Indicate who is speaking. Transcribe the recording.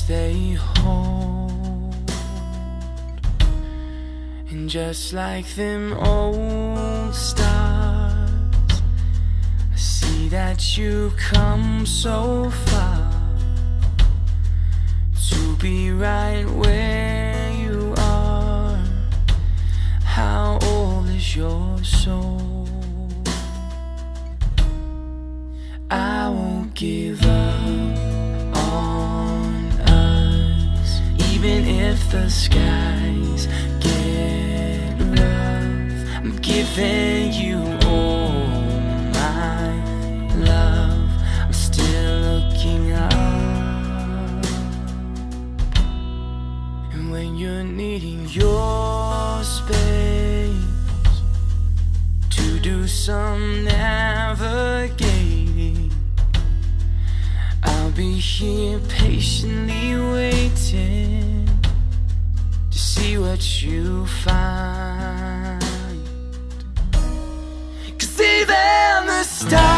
Speaker 1: they hold. And just like them old stars, I see that you've come so far to be right where you are. How old is your soul? I won't give up on us, even if the skies get rough. I'm giving you all my love. I'm still looking up. And when you're needing your space to do some navigating, I'll be here patiently waiting to see what you find. 'Cause even the stars